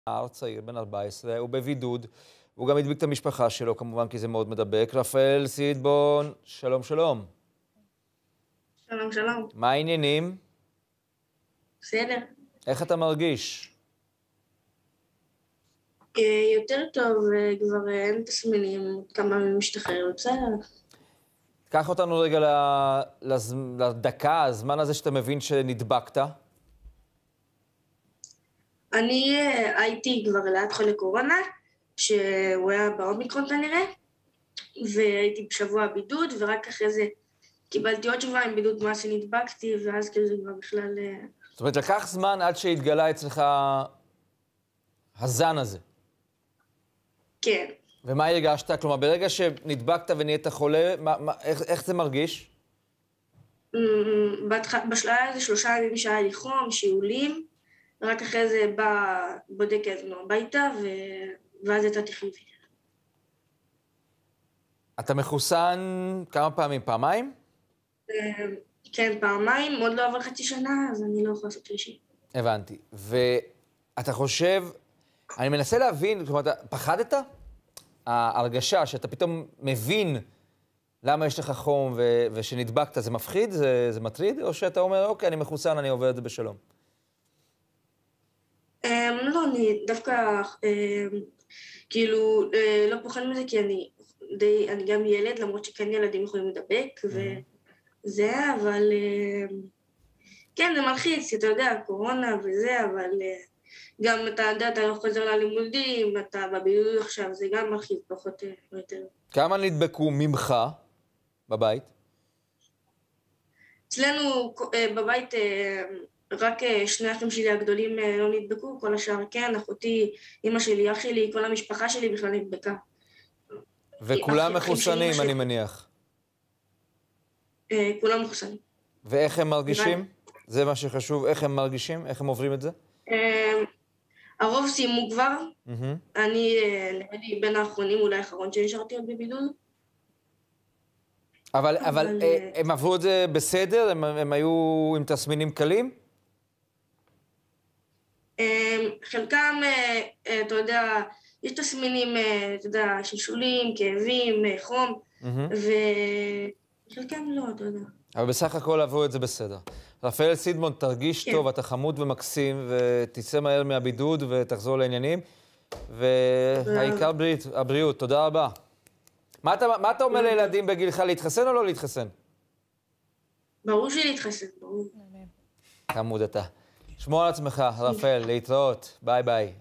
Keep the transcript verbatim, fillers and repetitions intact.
נער צעיר, בן ארבע עשרה, הוא בבידוד, הוא גם הדביק את המשפחה שלו, כמובן, כי זה מאוד מדבק. רפאל סידבון, שלום שלום. שלום, שלום. מה העניינים? בסדר. איך אתה מרגיש? יותר טוב, כבר אין תסמינים, כמה משתחרר, בסדר. קח אותנו רגע לז... לדקה, הזמן הזה שאתה מבין שנדבקת. אני הייתי כבר ליד חולה קורונה, שהוא היה באומיקרון כנראה, והייתי בשבוע בידוד, ורק אחרי זה קיבלתי עוד שבוע עם בידוד מאז שנדבקתי, ואז כאילו זה כבר בכלל... זאת אומרת, לקח זמן עד שהתגלה אצלך הזן הזה. כן. ומה הרגשת? כלומר, ברגע שנדבקת ונהיית חולה, מה, מה, איך, איך זה מרגיש? בשלב הזה שלושה ימים שהיה לי חום, שיעולים, רק אחרי זה בא בודק עצמו הביתה, ו... ואז יצאתי חיובי. אתה מחוסן כמה פעמים? פעמיים? כן, פעמיים, עוד לא עבר חצי שנה, אז אני לא יכולה לעשות שלישי. הבנתי. ואתה חושב, אני מנסה להבין, כלומר, אתה פחדת? ההרגשה שאתה פתאום מבין למה יש לך חום ו... ושנדבקת, זה מפחיד? זה, זה מטריד? או שאתה אומר, אוקיי, אני מחוסן, אני עובר את זה בשלום? לא, אני דווקא, כאילו, לא פוחד מזה, כי אני די, אני גם ילד, למרות שכן ילדים יכולים לדבק, וזה, אבל כן, זה מלחיץ, כי אתה יודע, קורונה וזה, אבל גם אתה יודע, אתה לא חוזר ללימודים, אתה בבידוד עכשיו, זה גם מלחיץ פחות או יותר. כמה נדבקו ממך בבית? אצלנו בבית רק שני אחים שלי הגדולים לא נדבקו, כל השאר כן, אחותי, אמא שלי, אח שלי, כל המשפחה שלי בכלל נדבקה. וכולם מחוסנים, אני מניח. כולם מחוסנים. ואיך הם מרגישים? זה מה שחשוב, איך הם מרגישים? איך הם עוברים את זה? הרוב סיימו כבר. אני נראיתי בין האחרונים, אולי האחרון שנשארתי עוד בבידוד. אבל, אבל הם עברו את זה בסדר? הם, הם היו עם תסמינים קלים? חלקם, אתה יודע, יש תסמינים, אתה יודע, שלשולים, כאבים, חום, וחלקם לא, אתה יודע. אבל בסך הכל עברו את זה בסדר. רפאל סידבון, תרגיש טוב, אתה חמוד ומקסים, ותצא מהר מהבידוד ותחזור לעניינים. והעיקר הבריאות, תודה רבה. מה אתה, מה אתה אומר לילדים בגילך, להתחסן או לא להתחסן? ברור שלהתחסן, ברור. חמוד אתה. שמור על עצמך, רפאל, להתראות. ביי ביי.